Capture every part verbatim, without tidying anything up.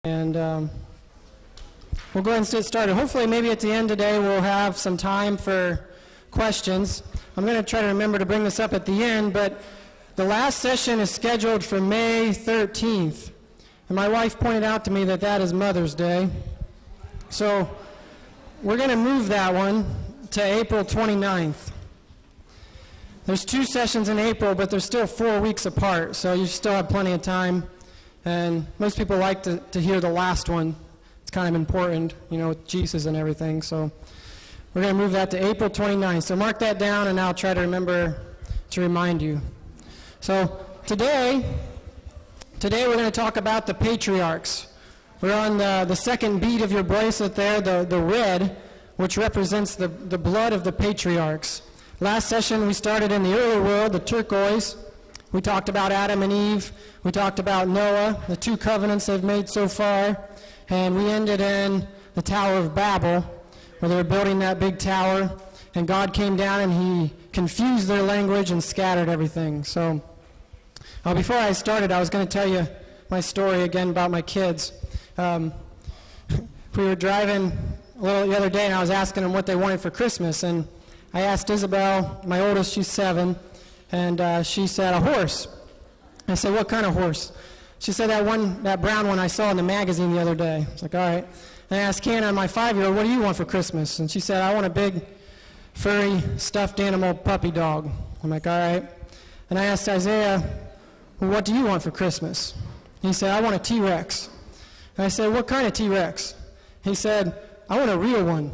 And um, we'll go ahead and get started. Hopefully, maybe at the end today, we'll have some time for questions. I'm going to try to remember to bring this up at the end, but the last session is scheduled for May thirteenth. And my wife pointed out to me that that is Mother's Day. So we're going to move that one to April twenty-ninth. There's two sessions in April, but they're still four weeks apart, so you still have plenty of time. And most people like to, to hear the last one. It's kind of important, you know, with Jesus and everything. So we're going to move that to April twenty-ninth. So mark that down, and I'll try to remember to remind you. So today, today we're going to talk about the patriarchs. We're on the, the second bead of your bracelet there, the, the red, which represents the, the blood of the patriarchs. Last session we started in the early world, the turquoise. We talked about Adam and Eve. We talked about Noah, the two covenants they've made so far. And we ended in the Tower of Babel, where they were building that big tower. And God came down and he confused their language and scattered everything. So uh, before I started, I was going to tell you my story again about my kids. Um, we were driving a little the other day, and I was asking them what they wanted for Christmas. And I asked Isabel, my oldest, she's seven, and uh, she said, a horse. I said, what kind of horse? She said, that one, that brown one I saw in the magazine the other day. I was like, all right. And I asked Hannah, my five-year-old, what do you want for Christmas? And she said, I want a big, furry, stuffed animal puppy dog. I'm like, all right. And I asked Isaiah, well, what do you want for Christmas? He said, I want a T-Rex. And I said, what kind of T-Rex? He said, I want a real one.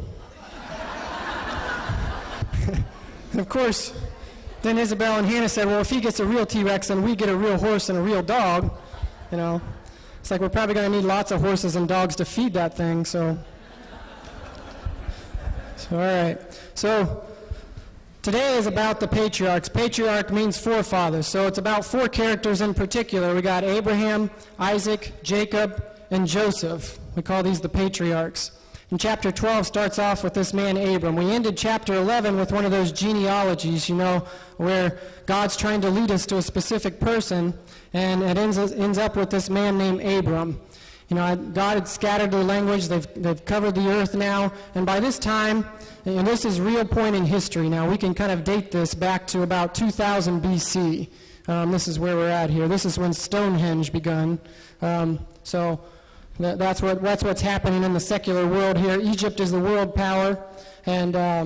And of course, then Isabel and Hannah said, well, if he gets a real T-Rex, then we get a real horse and a real dog. You know, it's like we're probably going to need lots of horses and dogs to feed that thing, so. So, all right. So, today is about the patriarchs. Patriarch means forefathers, so it's about four characters in particular. We got Abraham, Isaac, Jacob, and Joseph. We call these the patriarchs. And chapter twelve starts off with this man Abram. We ended chapter eleven with one of those genealogies, you know, where God's trying to lead us to a specific person, and it ends, ends up with this man named Abram. You know, God had scattered their language. They've, they've covered the earth now. And by this time, and this is a real point in history now, we can kind of date this back to about two thousand B C. Um, this is where we're at here. This is when Stonehenge begun. Um, so that, that's, what, that's what's happening in the secular world here. Egypt is the world power. And... Um,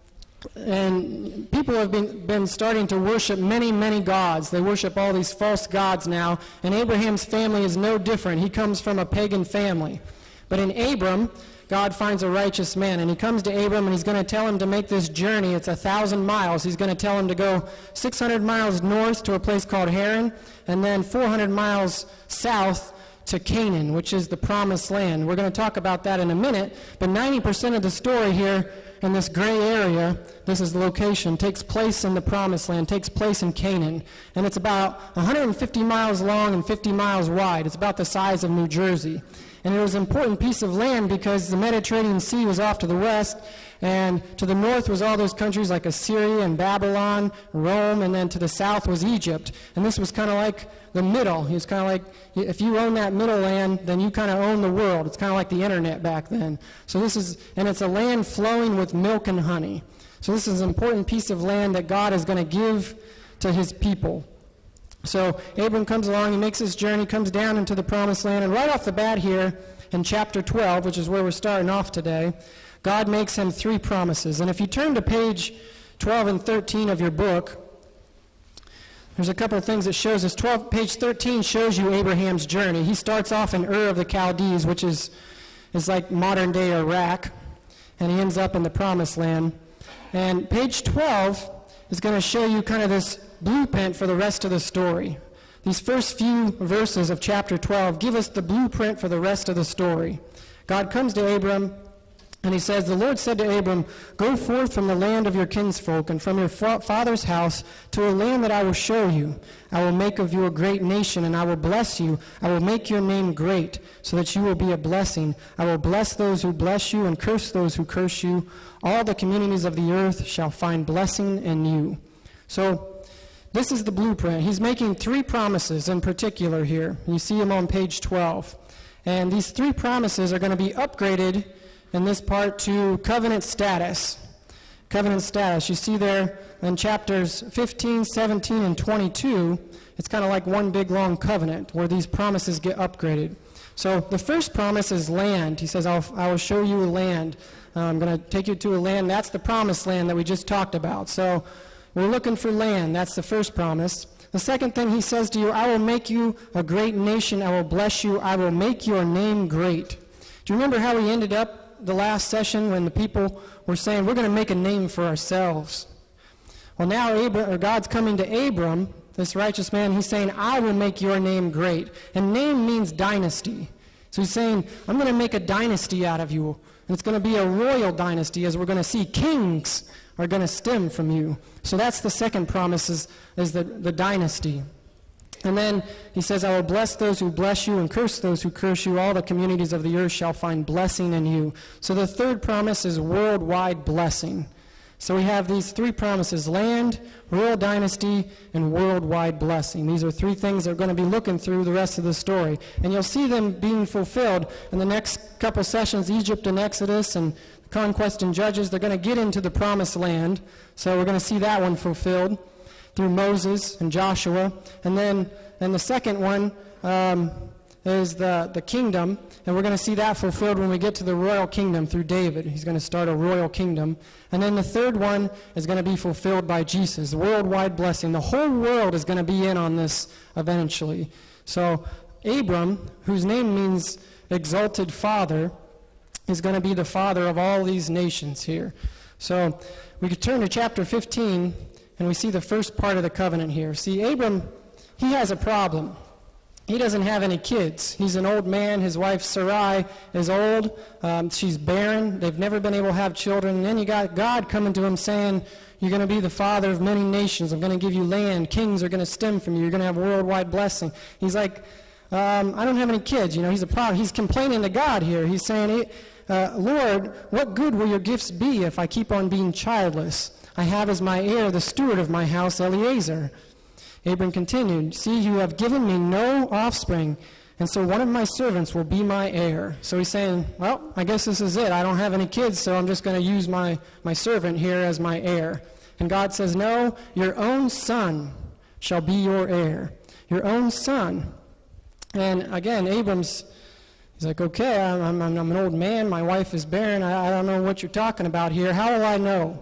And people have been, been starting to worship many, many gods. They worship all these false gods now. And Abraham's family is no different. He comes from a pagan family. But in Abram, God finds a righteous man. And he comes to Abram, and he's going to tell him to make this journey. It's a thousand miles. He's going to tell him to go six hundred miles north to a place called Haran, and then four hundred miles south to Canaan, which is the promised land. We're going to talk about that in a minute. But ninety percent of the story here in this gray area, this is the location, takes place in the promised land, takes place in Canaan. And it's about one hundred fifty miles long and fifty miles wide. It's about the size of New Jersey. And it was an important piece of land because the Mediterranean Sea was off to the west, and to the north was all those countries like Assyria and Babylon, Rome, and then to the south was Egypt. And this was kind of like the middle. It was kind of like, if you own that middle land, then you kind of own the world. It's kind of like the internet back then. So this is, and it's a land flowing with milk and honey. So this is an important piece of land that God is going to give to his people. So Abram comes along, he makes his journey, comes down into the promised land, and right off the bat here in chapter twelve, which is where we're starting off today, God makes him three promises. And if you turn to page twelve and thirteen of your book, there's a couple of things that shows us. twelve, page thirteen shows you Abraham's journey. He starts off in Ur of the Chaldees, which is, is like modern-day Iraq, and he ends up in the promised land. And page twelve is going to show you kind of this blueprint for the rest of the story. These first few verses of chapter twelve give us the blueprint for the rest of the story. God comes to Abram, and he says, the Lord said to Abram, go forth from the land of your kinsfolk and from your fa- father's house to a land that I will show you. I will make of you a great nation, and I will bless you. I will make your name great, so that you will be a blessing. I will bless those who bless you and curse those who curse you. All the communities of the earth shall find blessing in you. So this is the blueprint. He's making three promises in particular here. You see them on page twelve. And these three promises are going to be upgraded in this part to covenant status. Covenant status. You see there in chapters fifteen, seventeen, and twenty-two, it's kind of like one big long covenant where these promises get upgraded. So the first promise is land. He says, I'll, I will show you a land. Uh, I'm going to take you to a land. That's the promised land that we just talked about. So we're looking for land. That's the first promise. The second thing he says to you, I will make you a great nation. I will bless you. I will make your name great. Do you remember how we ended up the last session when the people were saying, we're going to make a name for ourselves? Well, now Abram, or God's coming to Abram, this righteous man. He's saying, I will make your name great. And name means dynasty. So he's saying, I'm going to make a dynasty out of you. And it's going to be a royal dynasty, as we're going to see. Kings are going to stem from you. So that's the second promise, is, is the, the dynasty. And then he says, I will bless those who bless you and curse those who curse you. All the communities of the earth shall find blessing in you. So the third promise is worldwide blessing. So we have these three promises: land, royal dynasty, and worldwide blessing. These are three things that are going to be looking through the rest of the story. And you'll see them being fulfilled in the next couple sessions. Egypt and Exodus and conquest and Judges, they're going to get into the promised land. So we're going to see that one fulfilled through Moses and Joshua. And then and the second one um, is the, the kingdom. And we're going to see that fulfilled when we get to the royal kingdom through David. He's going to start a royal kingdom. And then the third one is going to be fulfilled by Jesus, worldwide blessing. The whole world is going to be in on this eventually. So Abram, whose name means exalted father, is going to be the father of all these nations here. So we could turn to chapter fifteen, and we see the first part of the covenant here. See, Abram, he has a problem. He doesn't have any kids. He's an old man. His wife Sarai is old. Um, she's barren. They've never been able to have children. And then you got God coming to him saying, you're going to be the father of many nations. I'm going to give you land. Kings are going to stem from you. You're going to have worldwide blessing. He's like, um, I don't have any kids. You know, he's a problem. He's complaining to God here. He's saying, uh, Lord, what good will your gifts be if I keep on being childless? I have as my heir the steward of my house, Eliezer. Abram continued, see, you have given me no offspring, and so one of my servants will be my heir. So he's saying, well, I guess this is it. I don't have any kids, so I'm just going to use my, my servant here as my heir. And God says, no, your own son shall be your heir. Your own son. And again, Abram's, he's like, okay, I'm, I'm, I'm an old man. My wife is barren. I, I don't know what you're talking about here. How will I know?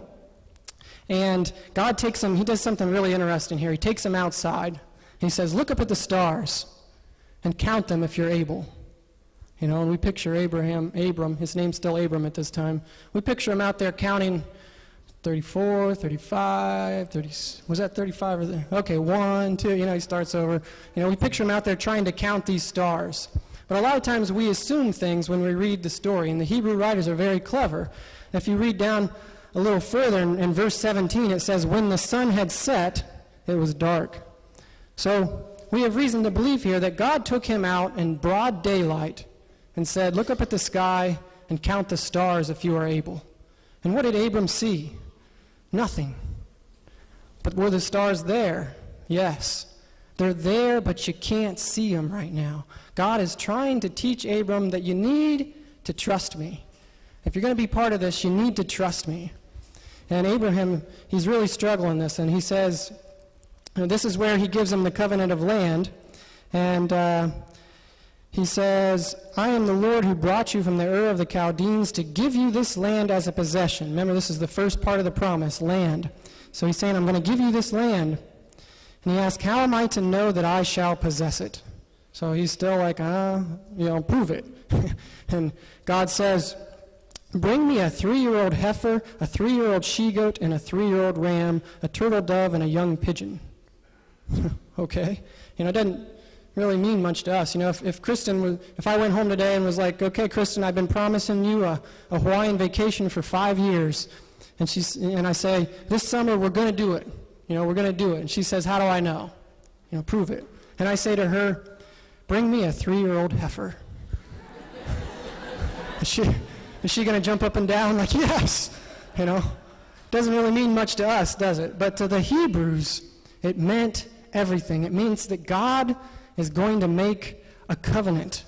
And God takes him, he does something really interesting here. He takes him outside. He says, look up at the stars and count them if you're able. You know, and we picture Abraham, Abram, his name's still Abram at this time. We picture him out there counting thirty-four, thirty-five, thirty, was that thirty-five or there? Okay, one, two, you know, he starts over. You know, we picture him out there trying to count these stars. But a lot of times we assume things when we read the story, and the Hebrew writers are very clever. If you read down a little further, in, in verse seventeen, it says, when the sun had set, it was dark. So we have reason to believe here that God took him out in broad daylight and said, look up at the sky and count the stars if you are able. And what did Abram see? Nothing. But were the stars there? Yes. They're there, but you can't see them right now. God is trying to teach Abram that you need to trust me. If you're going to be part of this, you need to trust me. And Abraham, he's really struggling this, and he says, this is where he gives him the covenant of land, and uh, he says, I am the Lord who brought you from the Ur of the Chaldeans to give you this land as a possession. Remember, this is the first part of the promise, land. So he's saying, I'm going to give you this land. And he asks, how am I to know that I shall possess it? So he's still like, uh, you know, prove it. And God says, bring me a three-year-old heifer, a three-year-old she-goat, and a three-year-old ram, a turtle dove, and a young pigeon. Okay? You know, it doesn't really mean much to us. You know, if, if Kristen was, if I went home today and was like, okay, Kristen, I've been promising you a, a Hawaiian vacation for five years, and she's, and I say, this summer we're going to do it. You know, we're going to do it. And she says, how do I know? You know, prove it. And I say to her, bring me a three-year-old heifer. Is she, is she going to jump up and down like, yes? You know, doesn't really mean much to us, does it? But to the Hebrews, it meant everything. It means that God is going to make a covenant.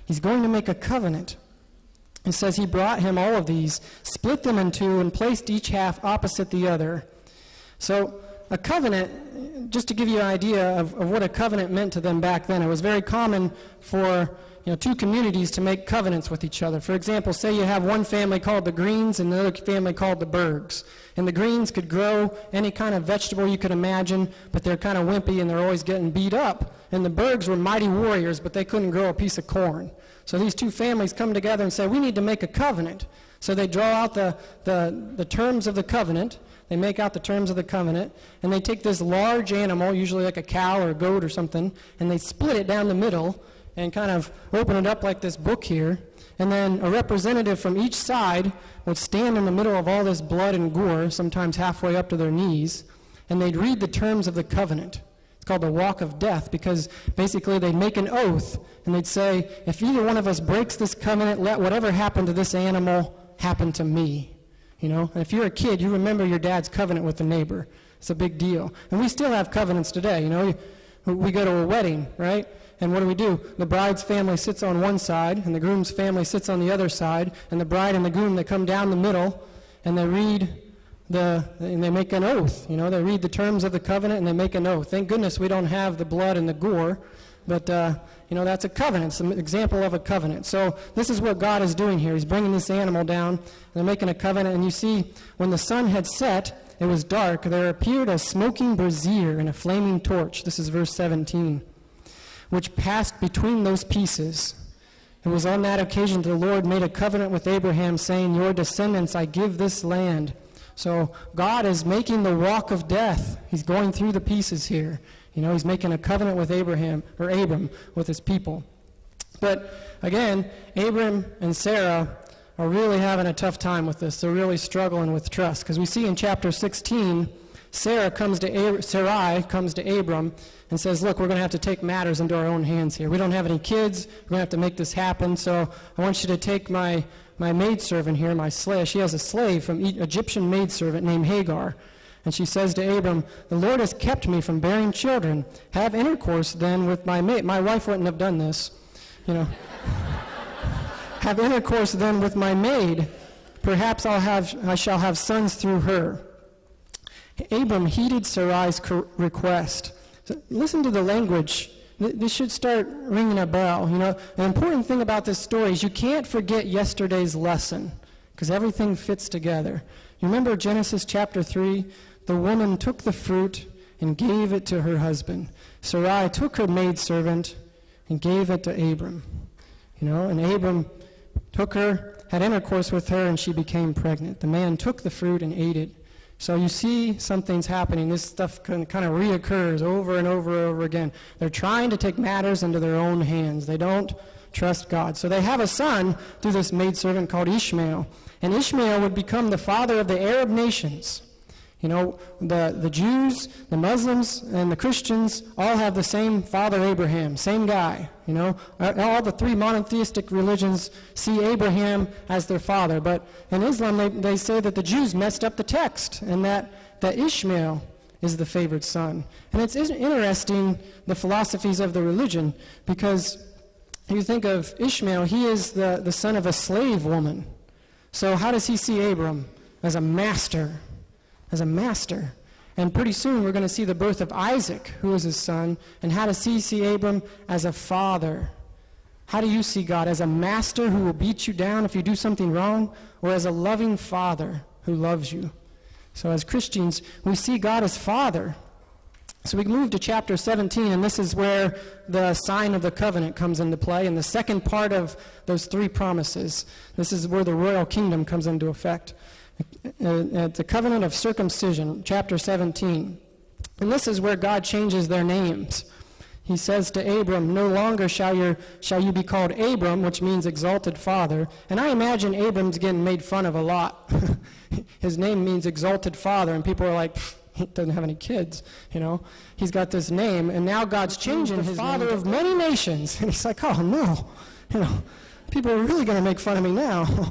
He's going to make a covenant. It says he brought him all of these, split them in two, and placed each half opposite the other. So a covenant, just to give you an idea of, of what a covenant meant to them back then, it was very common for you know, two communities to make covenants with each other. For example, say you have one family called the Greens and another family called the Bergs. And the Greens could grow any kind of vegetable you could imagine, but they're kind of wimpy and they're always getting beat up. And the Bergs were mighty warriors, but they couldn't grow a piece of corn. So these two families come together and say, we need to make a covenant. So they draw out the, the, the terms of the covenant. They make out the terms of the covenant, and they take this large animal, usually like a cow or a goat or something, and they split it down the middle and kind of open it up like this book here. And then a representative from each side would stand in the middle of all this blood and gore, sometimes halfway up to their knees, and they'd read the terms of the covenant. It's called the walk of death, because basically they'd make an oath, and they'd say, if either one of us breaks this covenant, let whatever happened to this animal happen to me. You know, and if you're a kid, you remember your dad's covenant with the neighbor. It's a big deal. And we still have covenants today. You know, we go to a wedding, right? And what do we do? The bride's family sits on one side, and the groom's family sits on the other side, and the bride and the groom, they come down the middle, and they read the, and they make an oath. You know, they read the terms of the covenant, and they make an oath. Thank goodness we don't have the blood and the gore, but, uh, you know, that's a covenant. It's an example of a covenant. So this is what God is doing here. He's bringing this animal down, and they're making a covenant. And you see, when the sun had set, it was dark. There appeared a smoking brazier and a flaming torch. This is verse seventeen, which passed between those pieces. It was on that occasion the Lord made a covenant with Abraham, saying, your descendants I give this land. So God is making the walk of death. He's going through the pieces here. You know, he's making a covenant with Abraham, or Abram, with his people. But again, Abram and Sarah are really having a tough time with this. They're really struggling with trust. Because we see in chapter sixteen, Sarah comes to Ab- Sarai comes to Abram and says, look, we're going to have to take matters into our own hands here. We don't have any kids. We're going to have to make this happen. So I want you to take my, my maidservant here, my slave. She has a slave from e- Egyptian maidservant named Hagar. And she says to Abram, the Lord has kept me from bearing children. Have intercourse then with my maid. My wife wouldn't have done this, you know. Have intercourse then with my maid. Perhaps I'll have, I shall have sons through her. Abram heeded Sarai's request. So listen to the language. This should start ringing a bell. You know, the important thing about this story is you can't forget yesterday's lesson, because everything fits together. You remember Genesis chapter three? The woman took the fruit and gave it to her husband. Sarai took her maidservant and gave it to Abram. You know, and Abram took her, had intercourse with her, and she became pregnant. The man took the fruit and ate it. So you see something's happening. This stuff kind of reoccurs over and over and over again. They're trying to take matters into their own hands. They don't trust God. So they have a son through this maidservant called Ishmael. And Ishmael would become the father of the Arab nations. You know, the, the Jews, the Muslims, and the Christians all have the same father Abraham, same guy. You know, all the three monotheistic religions see Abraham as their father. But in Islam, they, they say that the Jews messed up the text and that, that Ishmael is the favored son. And it's interesting, the philosophies of the religion, because you think of Ishmael, he is the, the son of a slave woman. So how does he see Abram? As a master. As a master. And pretty soon we're going to see the birth of Isaac, who is his son. And how does he see Abram? As a father. How do you see God? As a master who will beat you down if you do something wrong? Or as a loving father who loves you? So as Christians, we see God as Father. So we move to chapter seventeen, and this is where the sign of the covenant comes into play, and the second part of those three promises. This is where the royal kingdom comes into effect. Uh, the covenant of circumcision, chapter seventeen. And this is where God changes their names. He says to Abram, no longer shall, your, shall you be called Abram, which means exalted father. And I imagine Abram's getting made fun of a lot. His name means exalted father, and people are like, he doesn't have any kids, you know. He's got this name, and now God's changing his father of many nations. And he's like, oh, no. You know, people are really going to make fun of me now.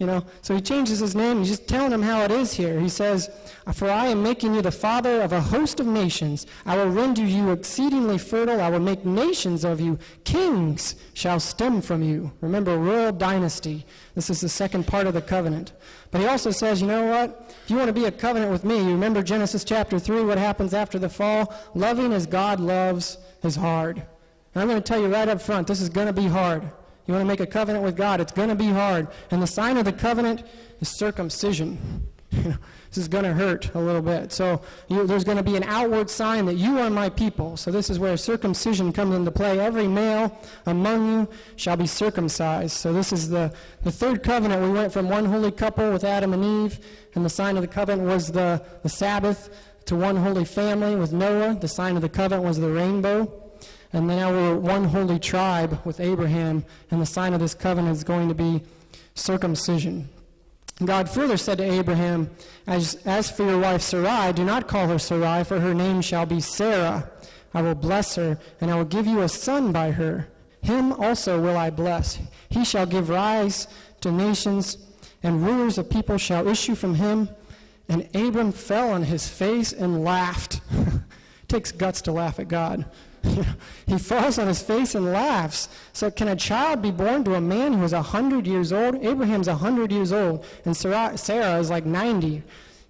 You know, so he changes his name. He's just telling him how it is here. He says, "For I am making you the father of a host of nations. I will render you exceedingly fertile. I will make nations of you. Kings shall stem from you." Remember, royal dynasty. This is the second part of the covenant. But he also says, you know what? If you want to be a covenant with me, you remember Genesis chapter three, what happens after the fall? Loving as God loves is hard. And I'm going to tell you right up front, this is going to be hard. You want to make a covenant with God, it's going to be hard. And the sign of the covenant is circumcision. This is going to hurt a little bit. So you, there's going to be an outward sign that you are my people. So this is where circumcision comes into play. Every male among you shall be circumcised. So this is the, the third covenant. We went from one holy couple with Adam and Eve, and the sign of the covenant was the, the Sabbath, to one holy family with Noah. The sign of the covenant was the rainbow. And now we're one holy tribe with Abraham, and the sign of this covenant is going to be circumcision. God further said to Abraham, as, as for your wife Sarai, do not call her Sarai, for her name shall be Sarah. I will bless her, and I will give you a son by her. Him also will I bless. He shall give rise to nations, and rulers of people shall issue from him. And Abram fell on his face and laughed. It takes guts to laugh at God. He falls on his face and laughs. So can a child be born to a man who is one hundred years old? Abraham's one hundred years old, and Sarah, Sarah is like ninety.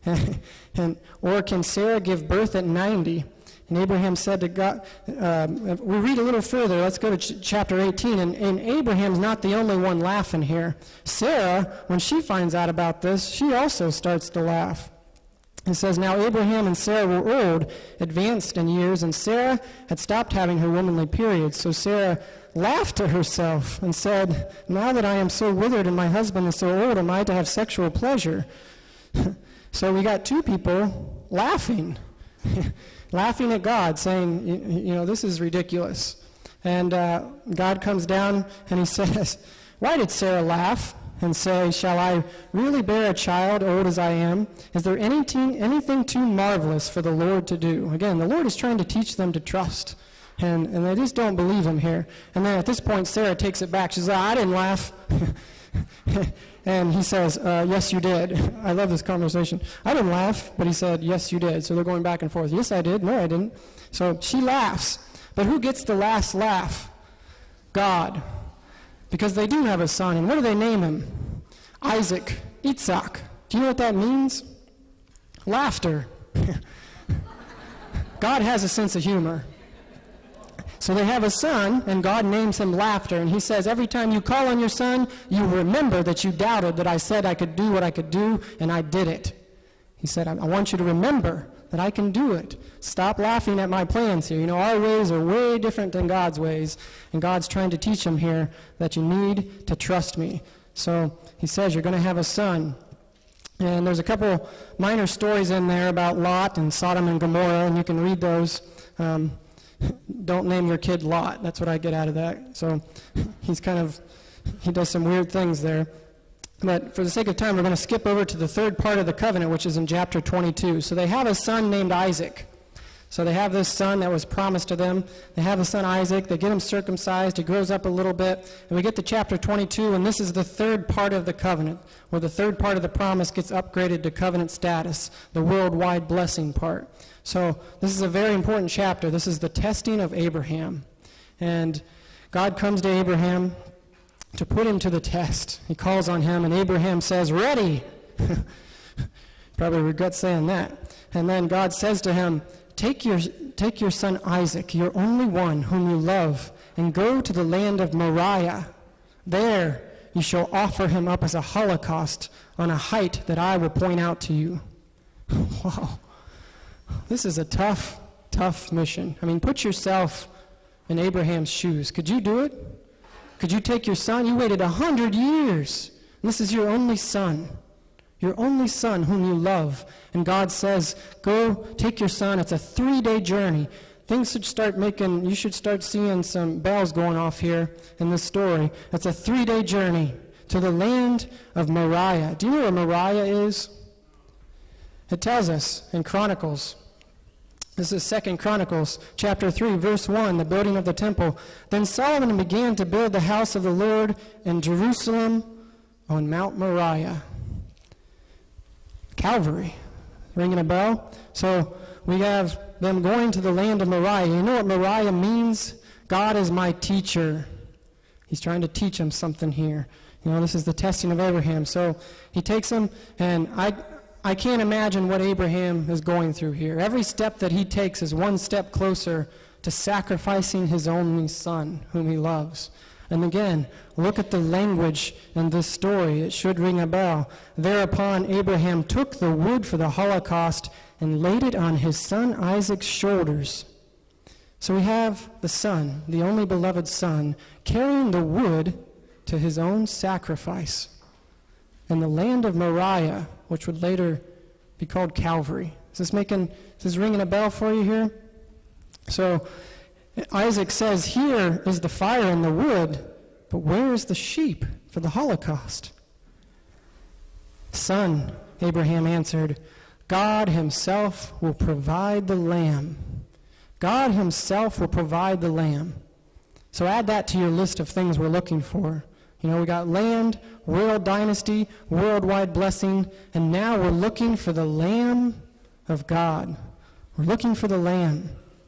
and, or can Sarah give birth at ninety? And Abraham said to God, um, we read a little further. Let's go to ch- chapter eighteen. And, and Abraham's not the only one laughing here. Sarah, when she finds out about this, she also starts to laugh. It says, now Abraham and Sarah were old, advanced in years, and Sarah had stopped having her womanly periods. So Sarah laughed to herself and said, now that I am so withered and my husband is so old, am I to have sexual pleasure? So we got two people laughing, laughing at God, saying, you, you know, this is ridiculous. And uh, God comes down and he says, why did Sarah laugh and say, shall I really bear a child, old as I am? Is there anything, anything too marvelous for the Lord to do? Again, the Lord is trying to teach them to trust, and, and they just don't believe him here. And then at this point, Sarah takes it back. She says, I didn't laugh. And he says, uh, yes, you did. I love this conversation. I didn't laugh, but he said, yes, you did. So they're going back and forth. Yes, I did. No, I didn't. So she laughs. But who gets the last laugh? God. Because they do have a son, and what do they name him? Isaac, Itzhak. Do you know what that means? Laughter. God has a sense of humor. So they have a son, and God names him Laughter, and he says, every time you call on your son, you remember that you doubted that I said I could do what I could do, and I did it. He said, I, I want you to remember that I can do it. Stop laughing at my plans here. You know, our ways are way different than God's ways, and God's trying to teach him here that you need to trust me. So he says you're going to have a son. And there's a couple minor stories in there about Lot and Sodom and Gomorrah, and you can read those. Um, don't name your kid Lot. That's what I get out of that. So he's kind of, he does some weird things there. But for the sake of time, we're going to skip over to the third part of the covenant, which is in chapter twenty-two. So they have a son named Isaac. So they have this son that was promised to them. They have the son Isaac. They get him circumcised. He grows up a little bit. And we get to chapter twenty-two, and this is the third part of the covenant, where the third part of the promise gets upgraded to covenant status, the worldwide blessing part. So this is a very important chapter. This is the testing of Abraham. And God comes to Abraham to put him to the test. He calls on him, and Abraham says, ready. Probably regret saying that. And then God says to him, take your, take your son Isaac, your only one whom you love, and go to the land of Moriah. There you shall offer him up as a holocaust on a height that I will point out to you. Wow. This is a tough, tough mission. I mean, put yourself in Abraham's shoes. Could you do it? Could you take your son? You waited a hundred years. And this is your only son. Your only son whom you love. And God says, go take your son. It's a three-day journey. Things should start making, you should start seeing some bells going off here in this story. It's a three-day journey to the land of Moriah. Do you know where Moriah is? It tells us in Chronicles. This is Second Chronicles, chapter three, verse one, the building of the temple. Then Solomon began to build the house of the Lord in Jerusalem on Mount Moriah. Calvary. Ringing a bell? So we have them going to the land of Moriah. You know what Moriah means? God is my teacher. He's trying to teach him something here. You know, this is the testing of Abraham. So he takes him, and I I can't imagine what Abraham is going through here. Every step that he takes is one step closer to sacrificing his only son, whom he loves. And again, look at the language in this story. It should ring a bell. Thereupon Abraham took the wood for the holocaust and laid it on his son Isaac's shoulders. So we have the son, the only beloved son, carrying the wood to his own sacrifice in the land of Moriah, which would later be called Calvary. Is this making, is this ringing a bell for you here? So Isaac says, here is the fire and the wood, but where is the sheep for the holocaust? Son, Abraham answered, God himself will provide the lamb. God himself will provide the lamb. So add that to your list of things we're looking for. You know, we got land, royal dynasty, worldwide blessing, and now we're looking for the Lamb of God. We're looking for the Lamb.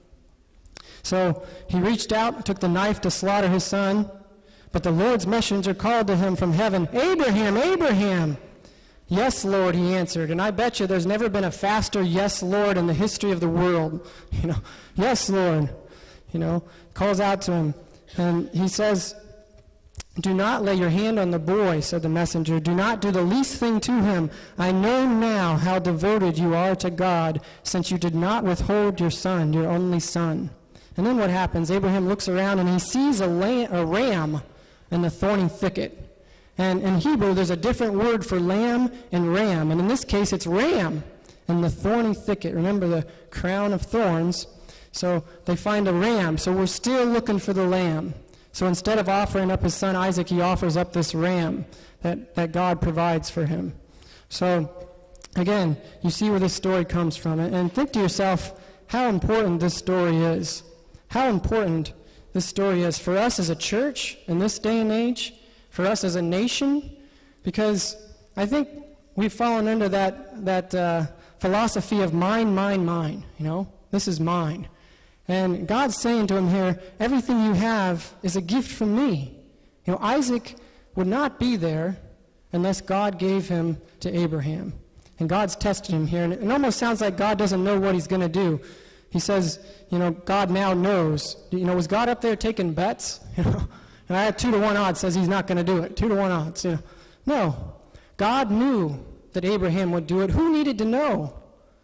So he reached out, took the knife to slaughter his son, but the Lord's messenger called to him from heaven, Abraham, Abraham! Yes, Lord, he answered. And I bet you there's never been a faster yes, Lord, in the history of the world. You know, yes, Lord, you know, calls out to him. And he says, do not lay your hand on the boy, said the messenger. Do not do the least thing to him. I know now how devoted you are to God, since you did not withhold your son, your only son. And then what happens? Abraham looks around and he sees a, lamb, a ram in the thorny thicket. And in Hebrew, there's a different word for lamb and ram. And in this case, it's ram in the thorny thicket. Remember the crown of thorns. So they find a ram. So we're still looking for the lamb. So instead of offering up his son Isaac, he offers up this ram that, that God provides for him. So, again, you see where this story comes from. And think to yourself how important this story is. How important this story is for us as a church in this day and age, for us as a nation, because I think we've fallen into that, that uh, philosophy of mine, mine, mine. You know, this is mine. And God's saying to him here, everything you have is a gift from me. You know, Isaac would not be there unless God gave him to Abraham. And God's tested him here. And it almost sounds like God doesn't know what he's going to do. He says, you know, God now knows. You know, was God up there taking bets? You know, and I had two to one odds says he's not going to do it. Two to one odds. You know, no. God knew that Abraham would do it. Who needed to know?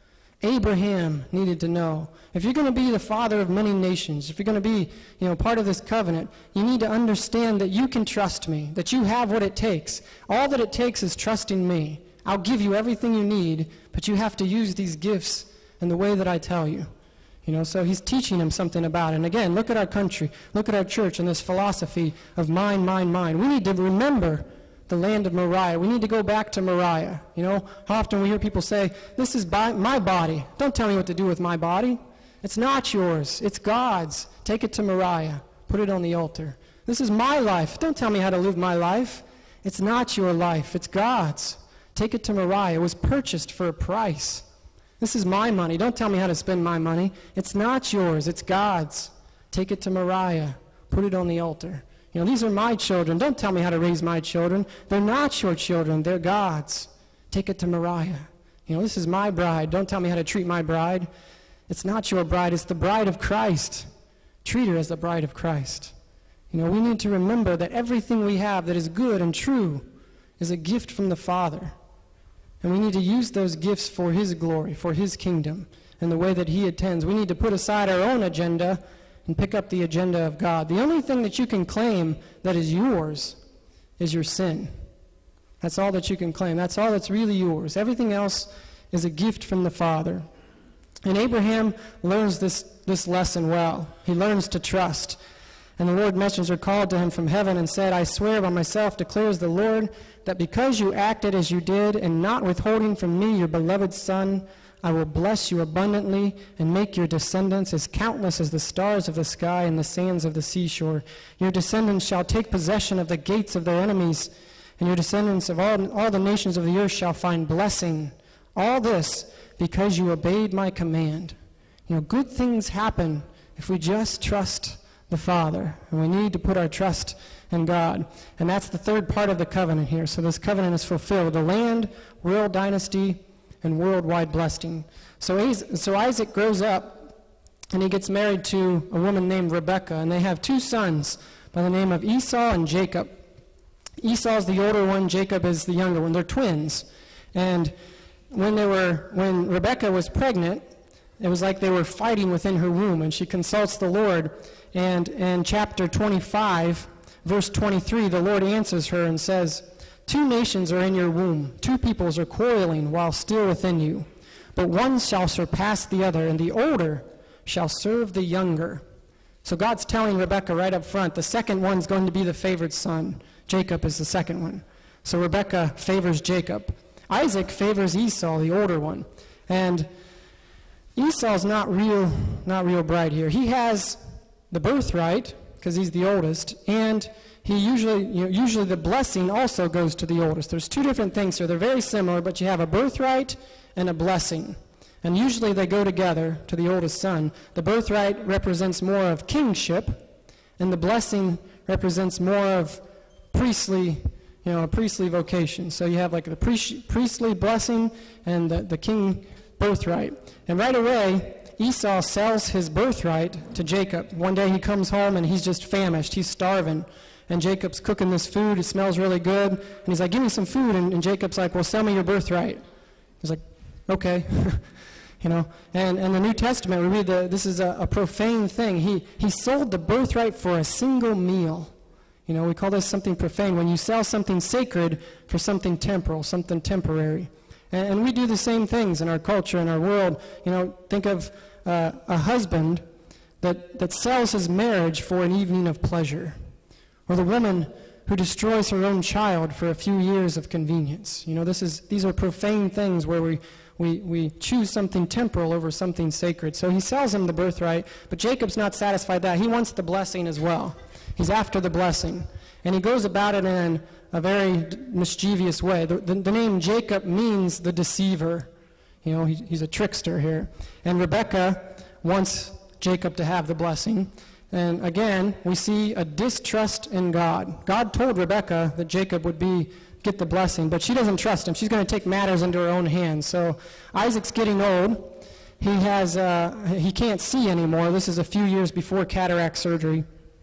Abraham needed to know. If you're going to be the father of many nations, if you're going to be, you know, part of this covenant, you need to understand that you can trust me, that you have what it takes. All that it takes is trusting me. I'll give you everything you need, but you have to use these gifts in the way that I tell you. You know, so he's teaching him something about it. And again, look at our country, look at our church and this philosophy of mine, mine, mine. We need to remember the land of Moriah. We need to go back to Moriah. You know, how often we hear people say, this is by my body. Don't tell me what to do with my body. It's not yours. It's God's. Take it to Moriah. Put it on the altar. This is my life. Don't tell me how to live my life. It's not your life. It's God's. Take it to Moriah. It was purchased for a price. This is my money. Don't tell me how to spend my money. It's not yours. It's God's. Take it to Moriah. Put it on the altar. You know, these are my children. Don't tell me how to raise my children. They're not your children. They're God's. Take it to Moriah. You know, this is my bride. Don't tell me how to treat my bride. It's not your bride. It's the bride of Christ. Treat her as the bride of Christ. You know, we need to remember that everything we have that is good and true is a gift from the Father. And we need to use those gifts for his glory, for his kingdom, and the way that he attends. We need to put aside our own agenda and pick up the agenda of God. The only thing that you can claim that is yours is your sin. That's all that you can claim. That's all that's really yours. Everything else is a gift from the Father. And Abraham learns this, this lesson well. He learns to trust. And the Lord messenger called to him from heaven and said, I swear by myself, declares the Lord, that because you acted as you did, and not withholding from me your beloved son, I will bless you abundantly and make your descendants as countless as the stars of the sky and the sands of the seashore. Your descendants shall take possession of the gates of their enemies, and your descendants of all, all the nations of the earth shall find blessing. All this because you obeyed my command. You know, good things happen if we just trust the Father, and we need to put our trust in God. And that's the third part of the covenant here. So this covenant is fulfilled. The land, royal dynasty, and worldwide blessing. So, so Isaac grows up, and he gets married to a woman named Rebekah, and they have two sons by the name of Esau and Jacob. Esau's the older one, Jacob is the younger one. They're twins. And when they were, when Rebekah was pregnant, it was like they were fighting within her womb, and she consults the Lord. And in chapter twenty-five, verse twenty-three, the Lord answers her and says, two nations are in your womb, two peoples are quarreling while still within you. But one shall surpass the other, and the older shall serve the younger. So God's telling Rebekah right up front, the second one's going to be the favored son. Jacob is the second one. So Rebekah favors Jacob. Isaac favors Esau, the older one. And Esau's not real, not real bright here. He has the birthright, because he's the oldest, and he usually, you know, usually the blessing also goes to the oldest. There's two different things here. They're very similar, but you have a birthright and a blessing. And usually they go together to the oldest son. The birthright represents more of kingship, and the blessing represents more of priestly, you know, a priestly vocation. So you have like the priestly blessing and the, the king birthright. And right away, Esau sells his birthright to Jacob. One day he comes home and he's just famished. He's starving. And Jacob's cooking this food. It smells really good. And he's like, give me some food. And, and Jacob's like, well, sell me your birthright. He's like, okay. You know, and in the New Testament, we read that this is a, a profane thing. He, he sold the birthright for a single meal. You know, we call this something profane. When you sell something sacred for something temporal, something temporary. And, and we do the same things in our culture, in our world. You know, think of uh, a husband that, that sells his marriage for an evening of pleasure. Or the woman who destroys her own child for a few years of convenience. You know, this is these are profane things where we, we, we choose something temporal over something sacred. So he sells him the birthright, but Jacob's not satisfied with that. He wants the blessing as well. He's after the blessing. And he goes about it in a very mischievous way. The, the, the name Jacob means the deceiver. You know, he, he's a trickster here. And Rebekah wants Jacob to have the blessing. And again, we see a distrust in God. God told Rebekah that Jacob would be get the blessing, but she doesn't trust him. She's going to take matters into her own hands. So Isaac's getting old. He has uh, he can't see anymore. This is a few years before cataract surgery.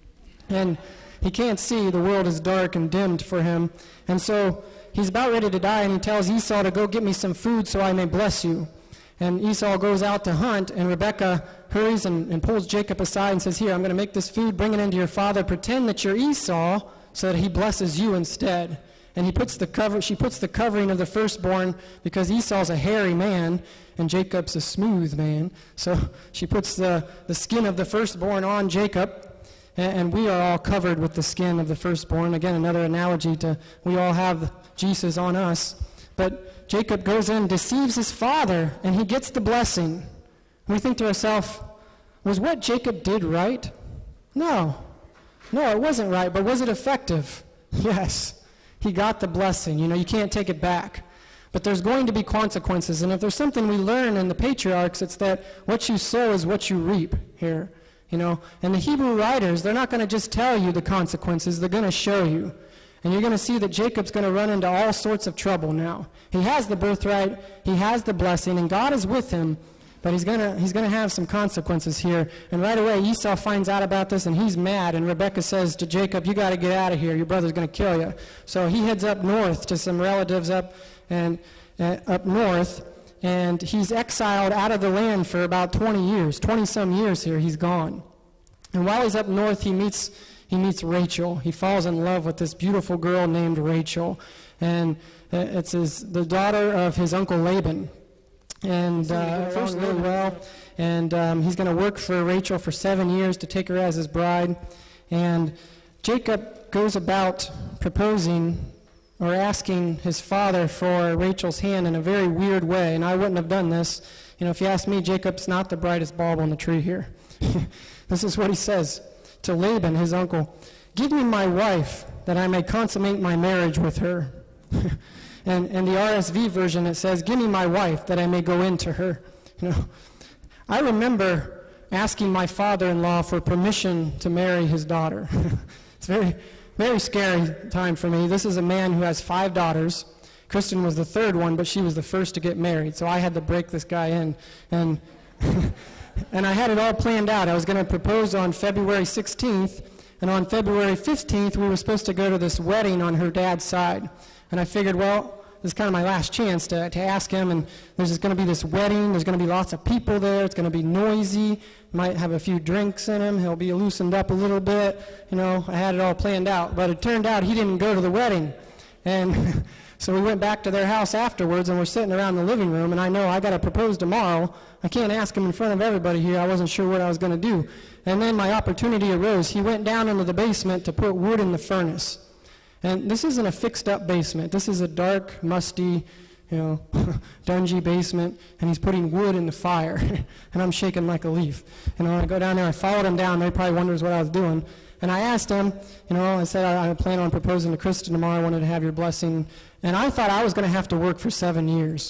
And he can't see. The world is dark and dimmed for him. And so he's about ready to die, and he tells Esau to go get me some food so I may bless you. And Esau goes out to hunt, and Rebekah hurries and, and pulls Jacob aside and says, here, I'm going to make this food, bring it into your father, pretend that you're Esau so that he blesses you instead. And he puts the cover, she puts the covering of the firstborn because Esau's a hairy man and Jacob's a smooth man. So she puts the, the skin of the firstborn on Jacob, and, and we are all covered with the skin of the firstborn. Again, another analogy to we all have Jesus on us. But Jacob goes in, deceives his father, and he gets the blessing. We think to ourselves, was what Jacob did right? No. No, it wasn't right, but was it effective? Yes. He got the blessing. You know, you can't take it back. But there's going to be consequences, and if there's something we learn in the patriarchs, it's that what you sow is what you reap here. You know, and the Hebrew writers, they're not going to just tell you the consequences, they're going to show you. And you're going to see that Jacob's going to run into all sorts of trouble now. He has the birthright, he has the blessing, and God is with him, but he's going to he's going to have some consequences here. And right away, Esau finds out about this, and he's mad, and Rebekah says to Jacob, you got to get out of here, your brother's going to kill you. So he heads up north to some relatives up, and, uh, up north, and he's exiled out of the land for about twenty years, twenty-some years here, he's gone. And while he's up north, he meets... He meets Rachel. He falls in love with this beautiful girl named Rachel. And uh, it's his, the daughter of his uncle Laban. And uh, first really well. And um, he's going to work for Rachel for seven years to take her as his bride. And Jacob goes about proposing or asking his father for Rachel's hand in a very weird way. And I wouldn't have done this. You know, if you ask me, Jacob's not the brightest bulb on the tree here. This is what he says to Laban, his uncle, give me my wife, that I may consummate my marriage with her. And in the R S V version, it says, give me my wife, that I may go into her. You know, I remember asking my father-in-law for permission to marry his daughter. It's a very, very scary time for me. This is a man who has five daughters. Kristen was the third one, but she was the first to get married, so I had to break this guy in. And, and I had it all planned out. I was going to propose on February sixteenth, and on February fifteenth, we were supposed to go to this wedding on her dad's side. And I figured, well, this is kind of my last chance to, to ask him, and there's going to be this wedding, there's going to be lots of people there, it's going to be noisy, might have a few drinks in him, he'll be loosened up a little bit, you know, I had it all planned out. But it turned out he didn't go to the wedding. And so we went back to their house afterwards, and we're sitting around the living room, and I know I got to propose tomorrow. I can't ask him in front of everybody here. I wasn't sure what I was going to do. And then my opportunity arose. He went down into the basement to put wood in the furnace. And this isn't a fixed-up basement. This is a dark, musty, you know, dungy basement, and he's putting wood in the fire. And I'm shaking like a leaf. You know, I go down there, I followed him down there, he probably wonders what I was doing. And I asked him, you know, I said, I, I plan on proposing to Kristen tomorrow, I wanted to have your blessing. And I thought I was going to have to work for seven years.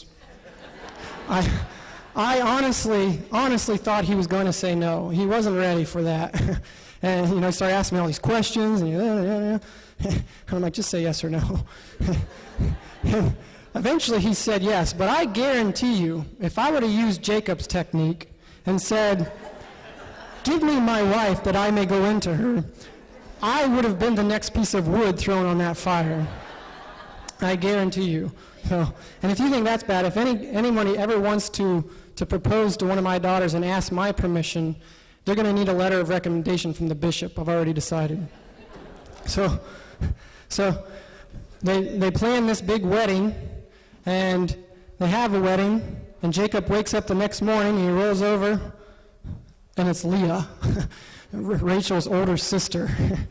I, I honestly, honestly thought he was going to say no. He wasn't ready for that. And, you know, he started asking me all these questions, and, yeah, yeah, yeah. And I'm like, just say yes or no. And eventually he said yes, but I guarantee you, if I would have used Jacob's technique and said, give me my wife that I may go into her, I would have been the next piece of wood thrown on that fire. I guarantee you. So, and if you think that's bad, if any anybody ever wants to, to propose to one of my daughters and ask my permission, they're going to need a letter of recommendation from the bishop. I've already decided. So, so they, they plan this big wedding, and they have a wedding, and Jacob wakes up the next morning, and he rolls over, and it's Leah, Rachel's older sister.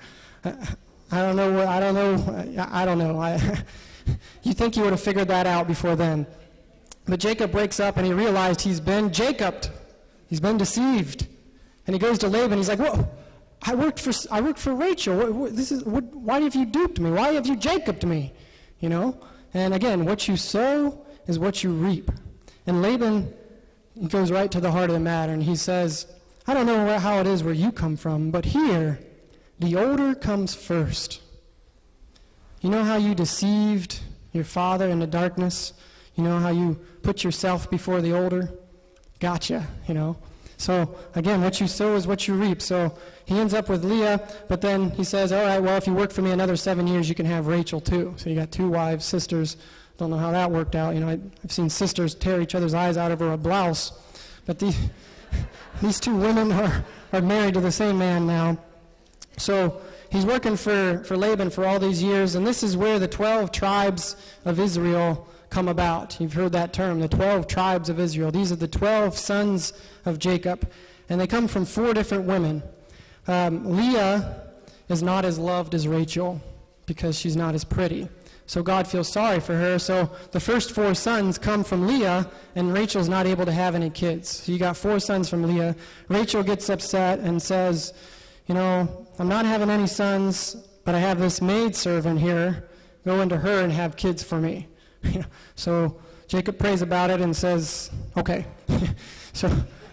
I don't know what, I don't know, I don't know. I, you think you would have figured that out before then. But Jacob wakes up, and he realized he's been Jacobed. He's been deceived. And he goes to Laban, he's like, whoa. I worked for I worked for Rachel. What, what, this is what, why have you duped me? Why have you Jacobed me? You know. And again, what you sow is what you reap. And Laban, he goes right to the heart of the matter, and he says, I don't know where, how it is where you come from, but here, the older comes first. You know how you deceived your father in the darkness? You know how you put yourself before the older? Gotcha. You know. So, again, what you sow is what you reap. So he ends up with Leah, but then he says, all right, well, if you work for me another seven years, you can have Rachel too. So you got two wives, sisters. Don't know how that worked out. You know, I, I've seen sisters tear each other's eyes out over a blouse. But the, these two women are, are married to the same man now. So he's working for, for Laban for all these years, and this is where the twelve tribes of Israel come about. You've heard that term, the twelve tribes of Israel. These are the twelve sons of Jacob, and they come from four different women. Um, Leah is not as loved as Rachel because she's not as pretty. So God feels sorry for her. So the first four sons come from Leah, and Rachel's not able to have any kids. So you got four sons from Leah. Rachel gets upset and says, you know, I'm not having any sons, but I have this maidservant here. Go into her and have kids for me. So Jacob prays about it and says, okay. so,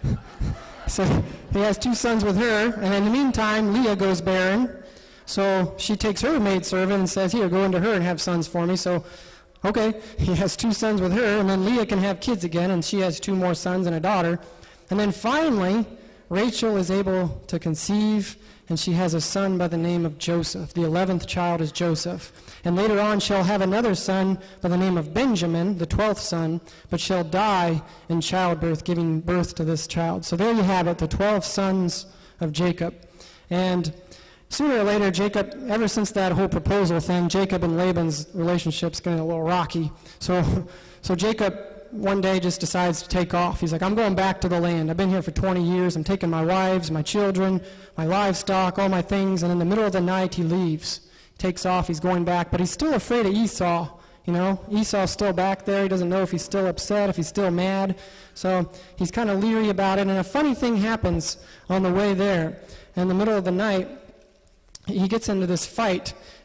so he has two sons with her, and in the meantime, Leah goes barren. So she takes her maidservant and says, here, go into her and have sons for me. So, okay, he has two sons with her, and then Leah can have kids again, and she has two more sons and a daughter. And then finally, Rachel is able to conceive, and she has a son by the name of Joseph. The eleventh child is Joseph. And later on, she'll have another son by the name of Benjamin, the twelfth son, but she'll die in childbirth, giving birth to this child. So there you have it, the twelve sons of Jacob. And sooner or later, Jacob, ever since that whole proposal thing, Jacob and Laban's relationship's getting a little rocky. So, so Jacob one day just decides to take off. He's like, I'm going back to the land. I've been here for twenty years. I'm taking my wives, my children, my livestock, all my things. And in the middle of the night, he leaves. He takes off. He's going back. But he's still afraid of Esau. You know, Esau's still back there. He doesn't know if he's still upset, if he's still mad. So he's kind of leery about it. And a funny thing happens on the way there. In the middle of the night, he gets into this fight.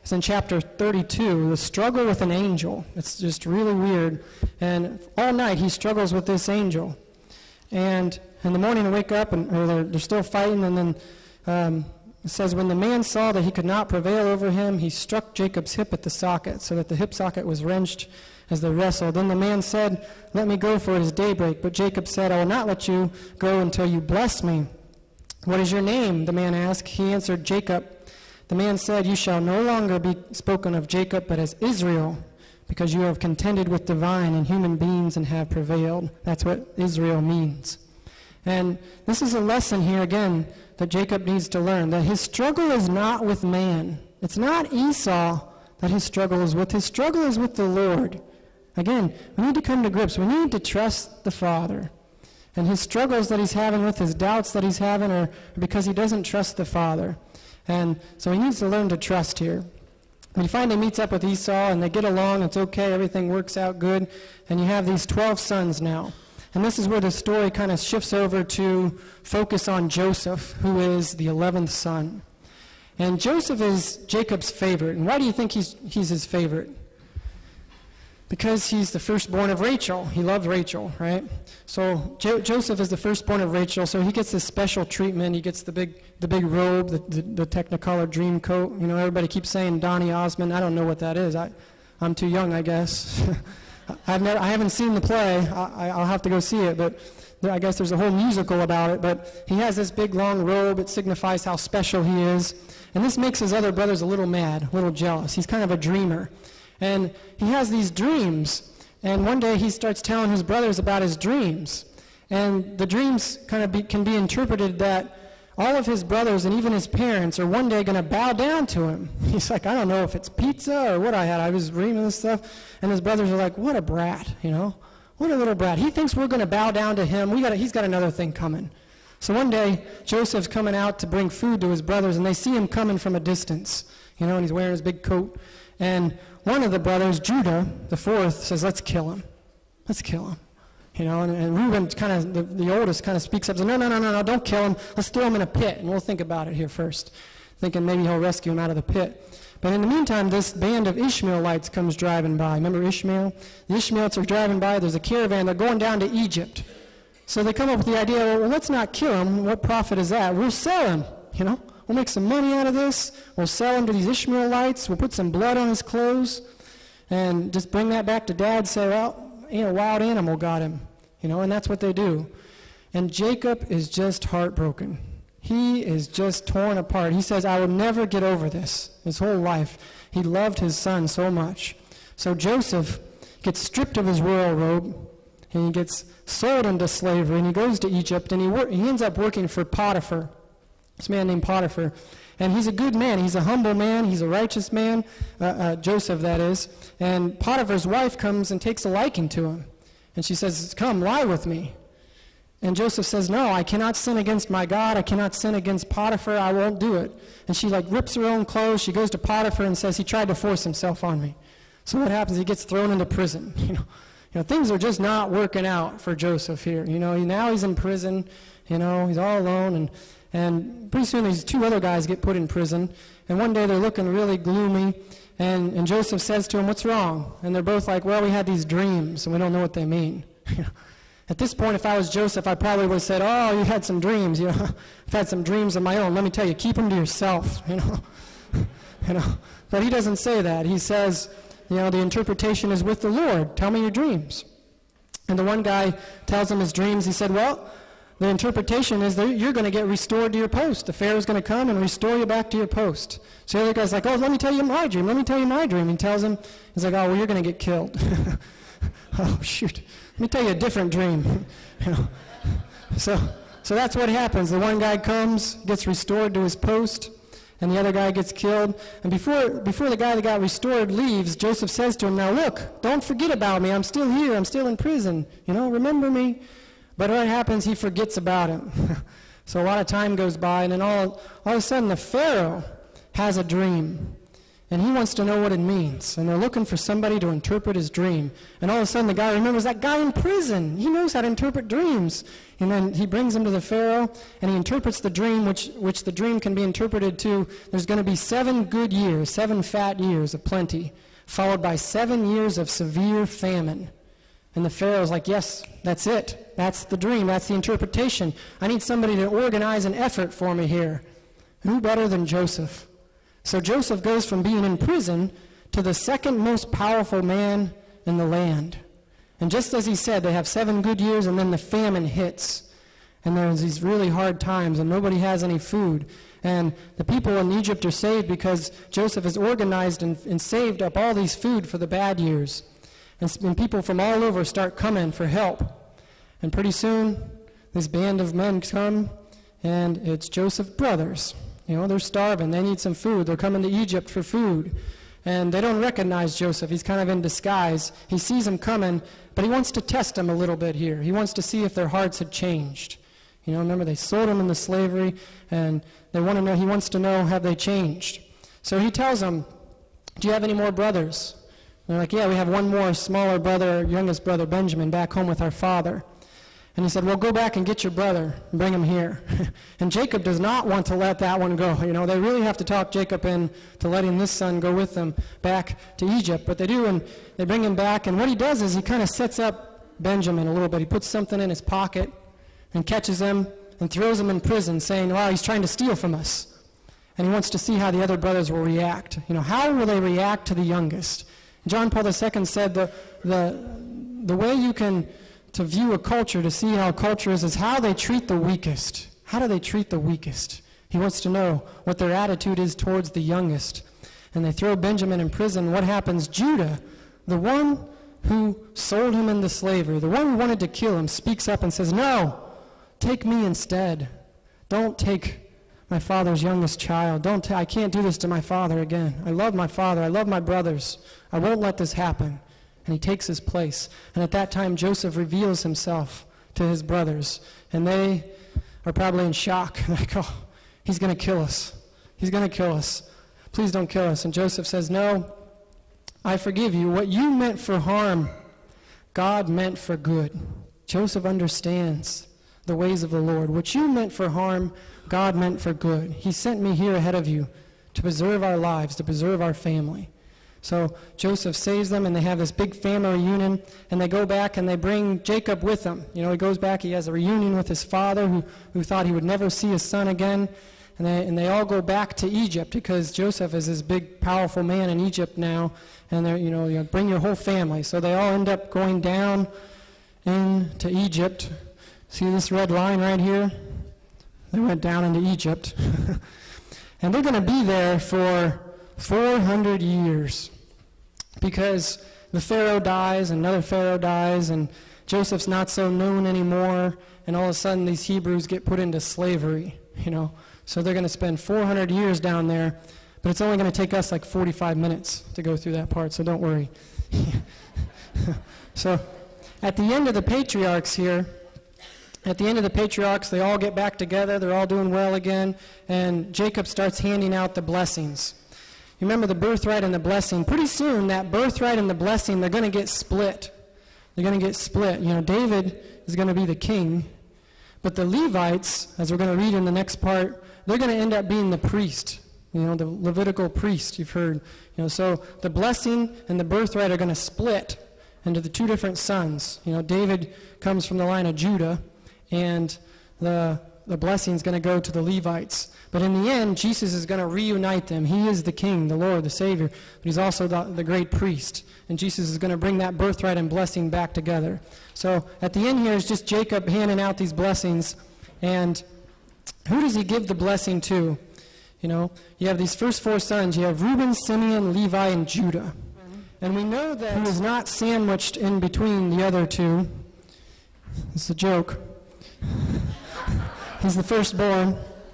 It's in chapter thirty-two, the struggle with an angel. It's just really weird. And all night he struggles with this angel. And in the morning they wake up, and or they're, they're still fighting, and then um, it says, when the man saw that he could not prevail over him, he struck Jacob's hip at the socket, so that the hip socket was wrenched as they wrestled. Then the man said, let me go, for it is daybreak. But Jacob said, I will not let you go until you bless me. What is your name? The man asked. He answered, Jacob. The man said, you shall no longer be spoken of Jacob, but as Israel, because you have contended with divine and human beings and have prevailed. That's what Israel means. And this is a lesson here, again, that Jacob needs to learn, that his struggle is not with man. It's not Esau that his struggle is with. His struggle is with the Lord. Again, we need to come to grips. We need to trust the Father. And his struggles that he's having with, his doubts that he's having, are because he doesn't trust the Father. And so he needs to learn to trust here. And he finally meets up with Esau, and they get along. It's okay. Everything works out good. And you have these twelve sons now. And this is where the story kind of shifts over to focus on Joseph, who is the eleventh son. And Joseph is Jacob's favorite. And why do you think he's, he's his favorite? Because he's the firstborn of Rachel. He loved Rachel, right? So jo- Joseph is the firstborn of Rachel, so he gets this special treatment. He gets the big the big robe, the, the, the Technicolor dream coat. You know, everybody keeps saying Donny Osmond. I don't know what that is. I, I'm too young, I guess. I've never, I haven't seen the play. I, I'll have to go see it, but there, I guess there's a whole musical about it. But he has this big, long robe. It signifies how special he is. And this makes his other brothers a little mad, a little jealous. He's kind of a dreamer. And he has these dreams. And one day he starts telling his brothers about his dreams. And the dreams kind of be, can be interpreted that all of his brothers and even his parents are one day going to bow down to him. He's like, I don't know if it's pizza or what I had. I was dreaming this stuff. And his brothers are like, what a brat, you know? What a little brat. He thinks we're going to bow down to him. We got he's got another thing coming. So one day, Joseph's coming out to bring food to his brothers, and they see him coming from a distance, you know, and he's wearing his big coat. And one of the brothers, Judah, the fourth, says, let's kill him. Let's kill him. You know, and, and Reuben kind of, the, the oldest, kind of speaks up and says, no, no, no, no, no, don't kill him. Let's throw him in a pit, and we'll think about it here first, thinking maybe he'll rescue him out of the pit. But in the meantime, this band of Ishmaelites comes driving by. Remember Ishmael? The Ishmaelites are driving by. There's a caravan. They're going down to Egypt. So they come up with the idea, well, let's not kill him. What profit is that? We'll sell him, you know. We'll make some money out of this. We'll sell him to these Ishmaelites. We'll put some blood on his clothes and just bring that back to Dad, say, well, you know, wild animal got him. You know, and that's what they do. And Jacob is just heartbroken. He is just torn apart. He says, I will never get over this. His whole life, he loved his son so much. So Joseph gets stripped of his royal robe, and he gets sold into slavery, and he goes to Egypt, and he, wor- he ends up working for Potiphar, this man named Potiphar. And he's a good man. He's a humble man. He's a righteous man, uh, uh, Joseph, that is. And Potiphar's wife comes and takes a liking to him. And she says, come, lie with me. And Joseph says, no, I cannot sin against my God. I cannot sin against Potiphar. I won't do it. And she like rips her own clothes. She goes to Potiphar and says, he tried to force himself on me. So what happens? He gets thrown into prison. You know, you know, things are just not working out for Joseph here. You know, now he's in prison. You know, he's all alone. And, and pretty soon these two other guys get put in prison. And one day they're looking really gloomy. And, and Joseph says to him, what's wrong? And they're both like, well, we had these dreams, and we don't know what they mean. At this point, if I was Joseph, I probably would have said, oh, you had some dreams. You know, I've had some dreams of my own. Let me tell you, keep them to yourself. You know, you know. But he doesn't say that. He says, you know, the interpretation is with the Lord. Tell me your dreams. And the one guy tells him his dreams. He said, well, the interpretation is that you're going to get restored to your post. The Pharaoh's going to come and restore you back to your post. So the other guy's like, oh, let me tell you my dream. Let me tell you my dream. He tells him, he's like, oh, well, you're going to get killed. Oh, shoot. Let me tell you a different dream. You know. So, so that's what happens. The one guy comes, gets restored to his post, and the other guy gets killed. And before, before the guy that got restored leaves, Joseph says to him, now look, don't forget about me. I'm still here. I'm still in prison. You know, remember me. But what happens, he forgets about him. So a lot of time goes by, and then all, all of a sudden the Pharaoh has a dream. And he wants to know what it means. And they're looking for somebody to interpret his dream. And all of a sudden the guy remembers that guy in prison. He knows how to interpret dreams. And then he brings him to the Pharaoh, and he interprets the dream, which, which the dream can be interpreted to, there's going to be seven good years, seven fat years of plenty, followed by seven years of severe famine. And the Pharaoh's like, yes, that's it. That's the dream. That's the interpretation. I need somebody to organize an effort for me here. Who better than Joseph? So Joseph goes from being in prison to the second most powerful man in the land. And just as he said, they have seven good years, and then the famine hits. And there's these really hard times, and nobody has any food. And the people in Egypt are saved because Joseph has organized and, and saved up all these food for the bad years. And, and people from all over start coming for help. And pretty soon, this band of men come, and it's Joseph's brothers. You know, they're starving. They need some food. They're coming to Egypt for food. And they don't recognize Joseph. He's kind of in disguise. He sees them coming, but he wants to test them a little bit here. He wants to see if their hearts had changed. You know, remember, they sold him into slavery, and they want to know, he wants to know, have they changed? So he tells them, do you have any more brothers? And they're like, yeah, we have one more smaller brother, youngest brother, Benjamin, back home with our father. And he said, well, go back and get your brother and bring him here. And Jacob does not want to let that one go. You know, they really have to talk Jacob in to letting this son go with them back to Egypt. But they do, and they bring him back. And what he does is he kind of sets up Benjamin a little bit. He puts something in his pocket and catches him and throws him in prison, saying, wow, he's trying to steal from us. And he wants to see how the other brothers will react. You know, how will they react to the youngest? John Paul the Second said the, the, the way you can... to view a culture, to see how culture is, is how they treat the weakest. How do they treat the weakest? He wants to know what their attitude is towards the youngest. And they throw Benjamin in prison. What happens? Judah, the one who sold him into slavery, the one who wanted to kill him, speaks up and says, no, take me instead. Don't take my father's youngest child. Don't ta- I can't do this to my father again. I love my father. I love my brothers. I won't let this happen. And he takes his place. And at that time, Joseph reveals himself to his brothers. And they are probably in shock. Like, oh, he's going to kill us. He's going to kill us. Please don't kill us. And Joseph says, no, I forgive you. What you meant for harm, God meant for good. Joseph understands the ways of the Lord. What you meant for harm, God meant for good. He sent me here ahead of you to preserve our lives, to preserve our family. So Joseph saves them, and they have this big family reunion, and they go back and they bring Jacob with them. You know, he goes back, he has a reunion with his father who, who thought he would never see his son again, and they, and they all go back to Egypt because Joseph is this big, powerful man in Egypt now, and they're, you know, you know, bring your whole family. So they all end up going down into Egypt. See this red line right here? They went down into Egypt. And they're going to be there for four hundred years, because the Pharaoh dies, and another Pharaoh dies, and Joseph's not so known anymore, and all of a sudden these Hebrews get put into slavery, you know. So they're going to spend four hundred years down there, but it's only going to take us like forty-five minutes to go through that part, so don't worry. So at the end of the patriarchs here, At the end of the patriarchs, they all get back together, they're all doing well again, and Jacob starts handing out the blessings. You remember the birthright and the blessing. Pretty soon, that birthright and the blessing, they're going to get split. They're going to get split. You know, David is going to be the king, but the Levites, as we're going to read in the next part, they're going to end up being the priest. You know, the Levitical priest, you've heard. You know, so the blessing and the birthright are going to split into the two different sons. You know, David comes from the line of Judah, and the the blessing is going to go to the Levites. But in the end, Jesus is going to reunite them. He is the King, the Lord, the Savior, but he's also the, the great priest. And Jesus is going to bring that birthright and blessing back together. So at the end here is just Jacob handing out these blessings. And who does he give the blessing to? You know, you have these first four sons. You have Reuben, Simeon, Levi, and Judah. And we know that he is not sandwiched in between the other two. It's a joke. He's the firstborn.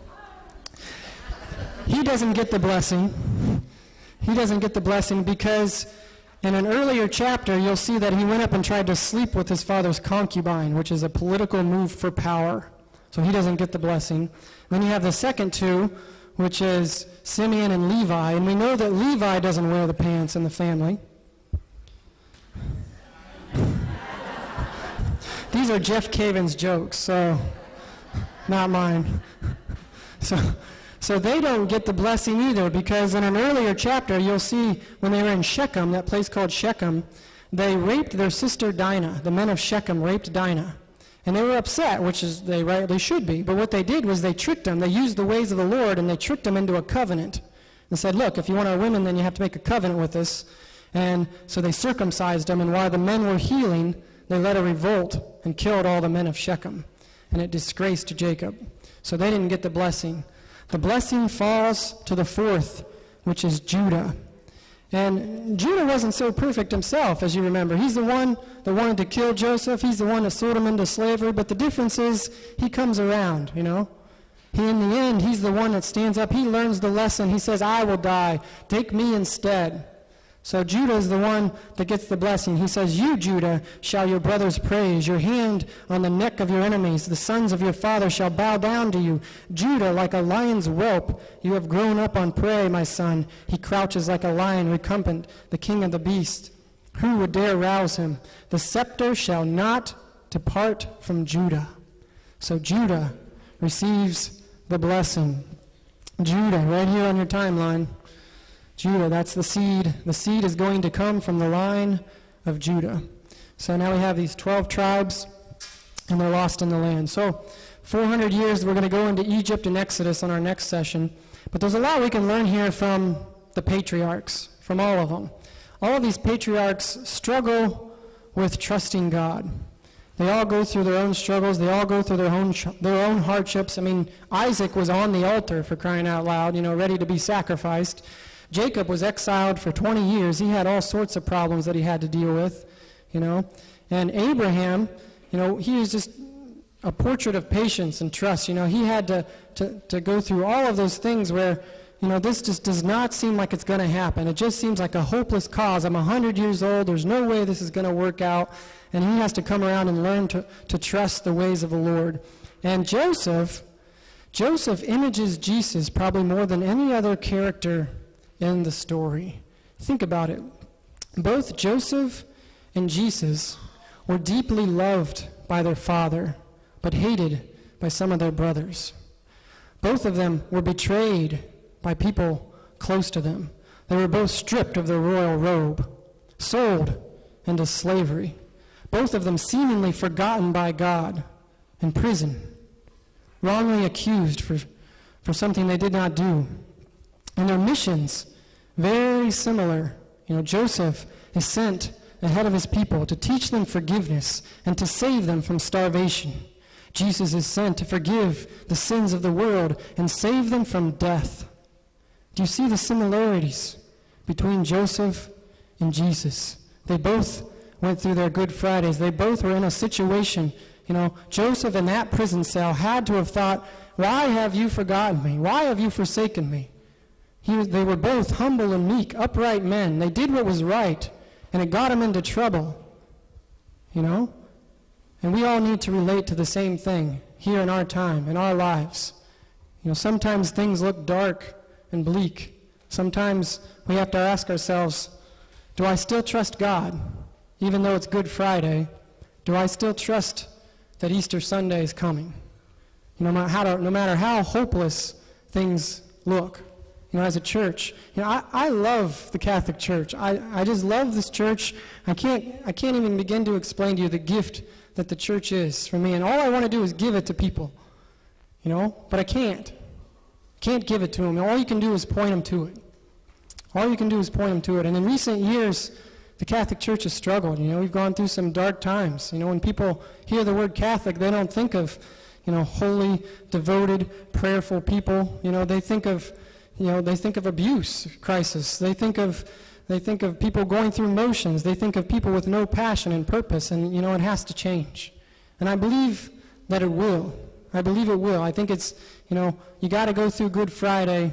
He doesn't get the blessing. He doesn't get the blessing because in an earlier chapter, you'll see that he went up and tried to sleep with his father's concubine, which is a political move for power. So he doesn't get the blessing. Then you have the second two, which is Simeon and Levi. And we know that Levi doesn't wear the pants in the family. These are Jeff Caven's jokes, so not mine. So, so they don't get the blessing either, because in an earlier chapter, you'll see when they were in Shechem, that place called Shechem, they raped their sister Dinah. The men of Shechem raped Dinah. And they were upset, which is they rightly should be. But what they did was they tricked them. They used the ways of the Lord, and they tricked them into a covenant. And said, look, if you want our women, then you have to make a covenant with us. And so they circumcised them, and while the men were healing, they led a revolt and killed all the men of Shechem. And it disgraced Jacob. So they didn't get the blessing. The blessing falls to the fourth, which is Judah. And Judah wasn't so perfect himself, as you remember. He's the one that wanted to kill Joseph. He's the one that sold him into slavery. But the difference is he comes around, you know. He, in the end, he's the one that stands up. He learns the lesson. He says, I will die. Take me instead. So Judah is the one that gets the blessing. He says, you, Judah, shall your brothers praise. Your hand on the neck of your enemies. The sons of your father shall bow down to you. Judah, like a lion's whelp, you have grown up on prey, my son. He crouches like a lion recumbent, the king of the beast. Who would dare rouse him? The scepter shall not depart from Judah. So Judah receives the blessing. Judah, right here on your timeline. Judah, that's the seed. The seed is going to come from the line of Judah. So now we have these twelve tribes, and they're lost in the land. So four hundred years, we're going to go into Egypt and Exodus on our next session. But there's a lot we can learn here from the patriarchs, from all of them. All of these patriarchs struggle with trusting God. They all go through their own struggles. They all go through their own their own hardships. I mean, Isaac was on the altar, for crying out loud, you know, ready to be sacrificed. Jacob was exiled for twenty years. He had all sorts of problems that he had to deal with, you know. And Abraham, you know, he was just a portrait of patience and trust. You know, he had to, to, to go through all of those things where, you know, this just does not seem like it's going to happen. It just seems like a hopeless cause. I'm one hundred years old. There's no way this is going to work out. And he has to come around and learn to, to trust the ways of the Lord. And Joseph, Joseph images Jesus probably more than any other character in the story. Think about it. Both Joseph and Jesus were deeply loved by their father, but hated by some of their brothers. Both of them were betrayed by people close to them. They were both stripped of their royal robe, sold into slavery. Both of them seemingly forgotten by God, in prison, wrongly accused for, for something they did not do. And their missions, very similar. You know, Joseph is sent ahead of his people to teach them forgiveness and to save them from starvation. Jesus is sent to forgive the sins of the world and save them from death. Do you see the similarities between Joseph and Jesus? They both went through their Good Fridays. They both were in a situation. You know, Joseph in that prison cell had to have thought, why have you forgotten me? Why have you forsaken me? He was, they were both humble and meek, upright men. They did what was right, and it got them into trouble. You know? And we all need to relate to the same thing here in our time, in our lives. You know, sometimes things look dark and bleak. Sometimes we have to ask ourselves, do I still trust God? Even though it's Good Friday, do I still trust that Easter Sunday is coming? You know, no matter, no matter how hopeless things look. You know, as a church, you know, I, I love the Catholic Church. I, I just love this church. I can't, I can't even begin to explain to you the gift that the church is for me. And all I want to do is give it to people, you know, but I can't. Can't give it to them. All you can do is point them to it. All you can do is point them to it. And in recent years, the Catholic Church has struggled. You know, we've gone through some dark times. You know, when people hear the word Catholic, they don't think of, you know, holy, devoted, prayerful people. You know, they think of You know, they think of abuse crisis. They think of, they think of people going through motions. They think of people with no passion and purpose, and, you know, it has to change. And I believe that it will. I believe it will. I think it's, you know, you got to go through Good Friday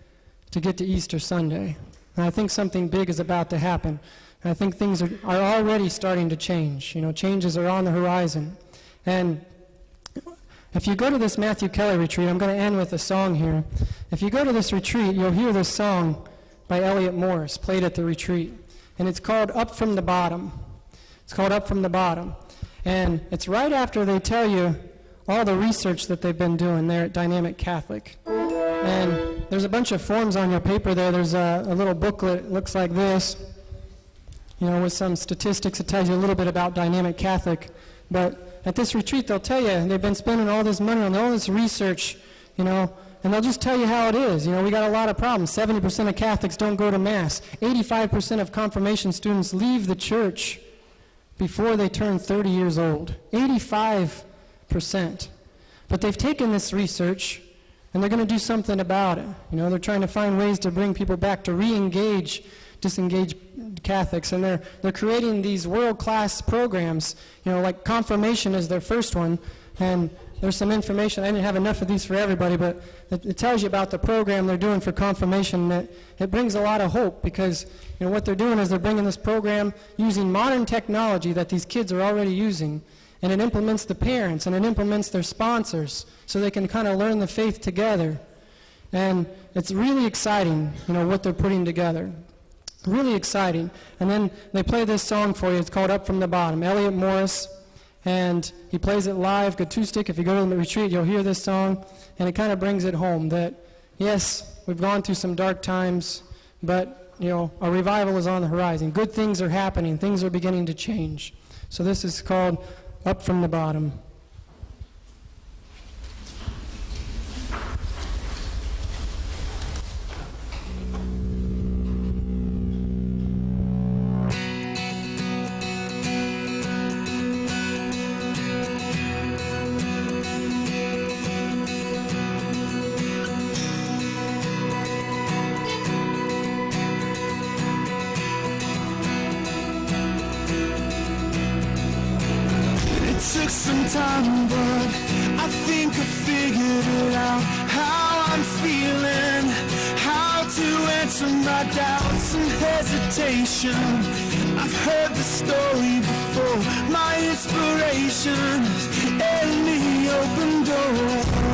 to get to Easter Sunday. And I think something big is about to happen. And I think things are, are already starting to change. You know, changes are on the horizon. And if you go to this Matthew Kelly retreat, I'm going to end with a song here. if you go to this retreat, you'll hear this song by Elliott Morris played at the retreat. And it's called Up From the Bottom. It's called Up From the Bottom. And it's right after they tell you all the research that they've been doing there at Dynamic Catholic. And there's a bunch of forms on your paper there. There's a, a little booklet, it looks like this, you know, with some statistics. It tells you a little bit about Dynamic Catholic. But at this retreat, they'll tell you they've been spending all this money on all this research, you know, and they'll just tell you how it is. You know, we got a lot of problems. seventy percent of Catholics don't go to Mass. eighty-five percent of confirmation students leave the church before they turn thirty years old. eighty-five percent. But they've taken this research and they're going to do something about it. You know, they're trying to find ways to bring people back, to re-engage disengaged Catholics, and they're they're creating these world-class programs. You know, like confirmation is their first one, and there's some information. I didn't have enough of these for everybody, but it, it tells you about the program they're doing for confirmation. That it brings a lot of hope, because you know what they're doing is they're bringing this program using modern technology that these kids are already using, and it implements the parents and it implements their sponsors, so they can kind of learn the faith together. And it's really exciting, you know, what they're putting together. Really exciting. And then they play this song for you. It's called Up From the Bottom. Elliott Morris, and he plays it live, acoustic. If you go to the retreat, you'll hear this song, and it kind of brings it home that, yes, we've gone through some dark times, but, you know, a revival is on the horizon. Good things are happening. Things are beginning to change. So this is called Up From the Bottom. Took some time, but I think I figured it out. How I'm feeling, how to answer my doubts and hesitation. I've heard the story before. My inspiration is any open door.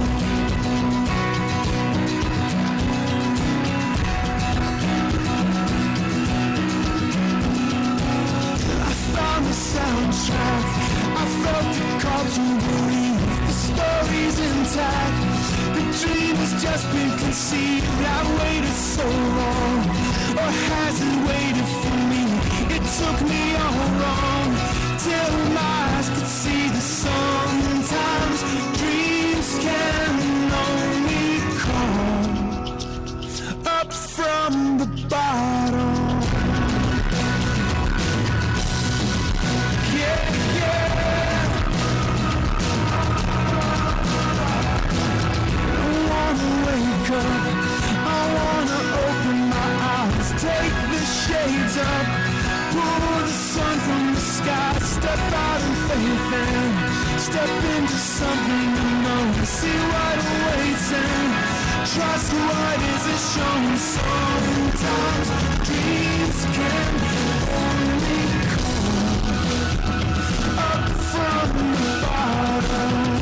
On the soundtrack, I felt the call to believe the story's intact. The dream has just been conceived. I've waited so long, or has it waited for me? It took me all wrong, till my eyes could see the sometimes dreams can only come up from the bottom. I wanna open my eyes, take the shades up, pull the sun from the sky, step out in faith and step into something unknown. See what awaits and trust what isn't shown. Sometimes dreams can only come up from the bottom.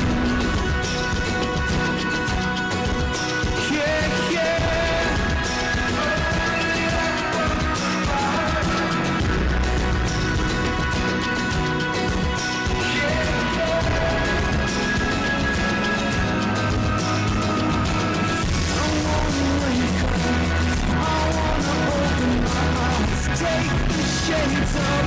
Take the shades off.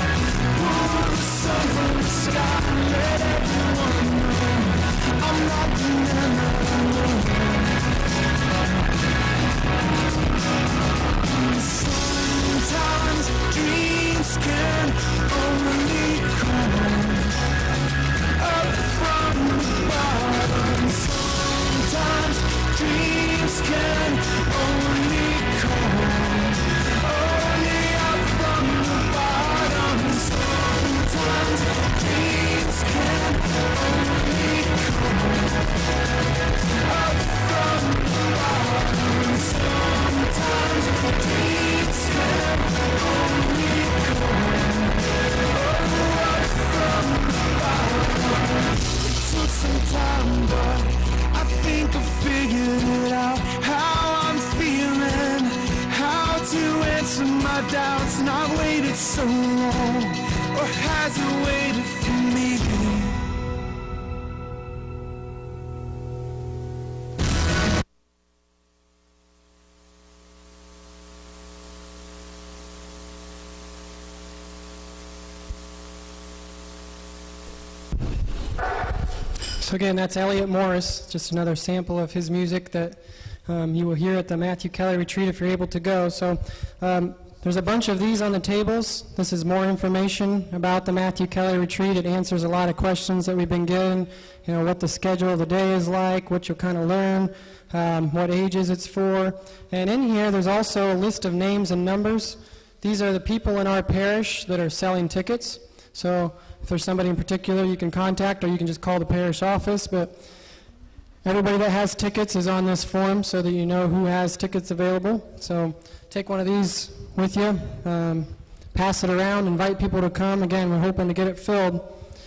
So again, that's Elliot Morris, just another sample of his music that um, you will hear at the Matthew Kelly Retreat if you're able to go. So um, there's a bunch of these on the tables. This is more information about the Matthew Kelly Retreat. It answers a lot of questions that we've been getting, you know, what the schedule of the day is like, what you'll kind of learn, um, what ages it's for. And in here, there's also a list of names and numbers. These are the people in our parish that are selling tickets. So if there's somebody in particular you can contact, or you can just call the parish office. But everybody that has tickets is on this form so that you know who has tickets available. So take one of these with you, um, pass it around, invite people to come. Again, we're hoping to get it filled.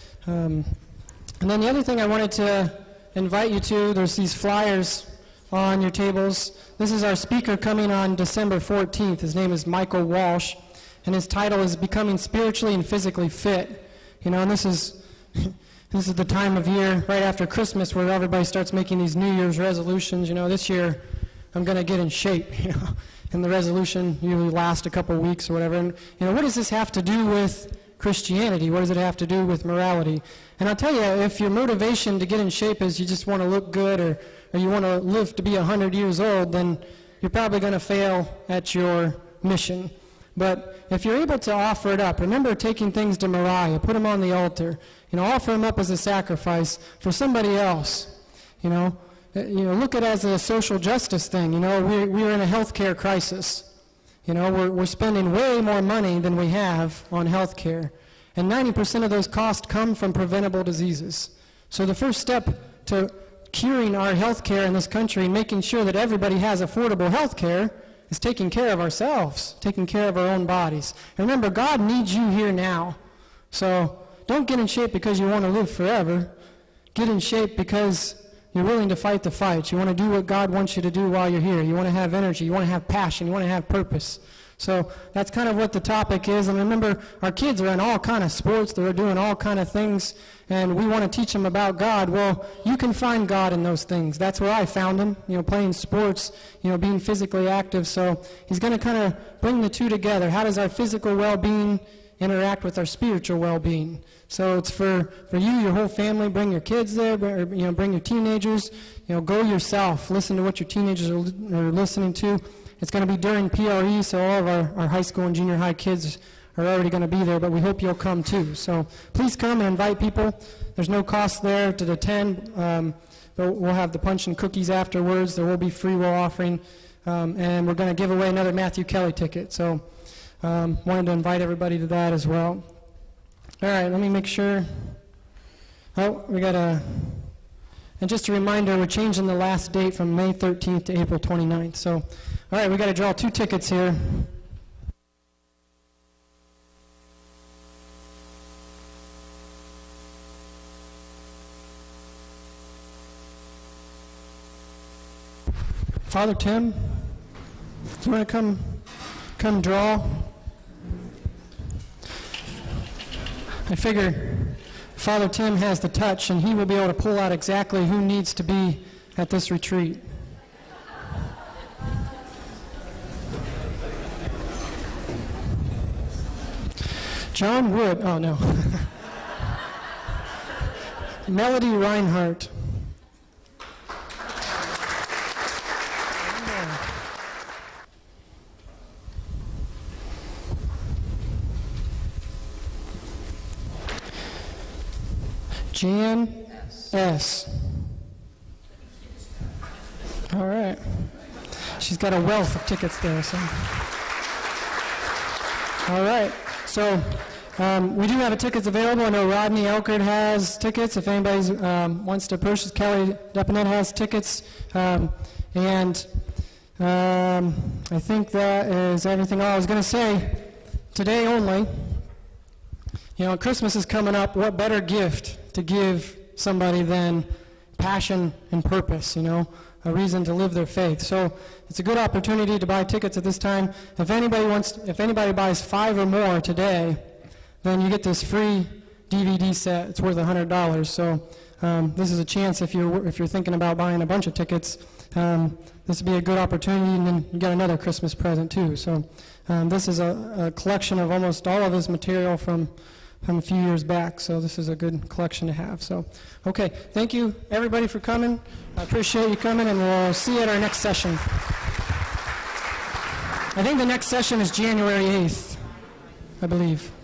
Um, and then the other thing I wanted to invite you to, there's these flyers on your tables. This is our speaker coming on December fourteenth. His name is Michael Walsh, and his title is Becoming Spiritually and Physically Fit. You know, and this is this is the time of year right after Christmas where everybody starts making these New Year's resolutions. You know, this year I'm going to get in shape, you know, and the resolution usually lasts a couple weeks or whatever. And, you know, what does this have to do with Christianity? What does it have to do with morality? And I'll tell you, if your motivation to get in shape is you just want to look good, or, or you want to live to be one hundred years old, then you're probably going to fail at your mission. But if you're able to offer it up, remember taking things to Moriah, put them on the altar, you know, offer them up as a sacrifice for somebody else, you know. You know, look at it as a social justice thing. You know, we're, we're in a healthcare crisis. You know, we're, we're spending way more money than we have on healthcare. And ninety percent of those costs come from preventable diseases. So the first step to curing our healthcare in this country and making sure that everybody has affordable healthcare is taking care of ourselves, taking care of our own bodies. And remember, God needs you here now. So don't get in shape because you want to live forever. Get in shape because you're willing to fight the fight. You want to do what God wants you to do while you're here. You want to have energy. You want to have passion. You want to have purpose. So that's kind of what the topic is. And remember, our kids are in all kind of sports. They're doing all kind of things. And we want to teach them about God. Well, you can find God in those things. That's where I found him, you know, playing sports, you know, being physically active. So he's going to kind of bring the two together. How does our physical well-being interact with our spiritual well-being? So it's for, for you, your whole family. Bring your kids there, or, you know, bring your teenagers. You know, go yourself. Listen to what your teenagers are, are listening to. It's going to be during P R E, so all of our, our high school and junior high kids are already going to be there, but we hope you'll come too. So please come and invite people. There's no cost there to attend, um, but we'll have the punch and cookies afterwards. There will be free will offering, um, and we're going to give away another Matthew Kelly ticket. So um, wanted to invite everybody to that as well. All right, let me make sure. Oh, we got a, and just a reminder, we're changing the last date from May thirteenth to April twenty-ninth. So, all right, we got to draw two tickets here. Father Tim, do you want to come, come draw? I figure Father Tim has the touch, and he will be able to pull out exactly who needs to be at this retreat. John Wood, oh no. Melody Reinhardt. Jan S. All right. She's got a wealth of tickets there. So. All right. So um, we do have tickets available. I know Rodney Elkert has tickets. If anybody um, wants to purchase, Kelly Depinet has tickets. Um, and um, I think that is everything. Oh, I was going to say, today only, you know, Christmas is coming up. What better gift to give somebody than passion and purpose, you know, a reason to live their faith. So it's a good opportunity to buy tickets at this time. If anybody wants, if anybody buys five or more today, then you get this free D V D set. It's worth one hundred dollars. So um, this is a chance if you're if you're thinking about buying a bunch of tickets. Um, this would be a good opportunity, and then you got another Christmas present too. So um, this is a, a collection of almost all of his material from from a few years back, so this is a good collection to have. So, okay, thank you everybody for coming. I appreciate you coming, and we'll see you at our next session. I think the next session is January eighth, I believe.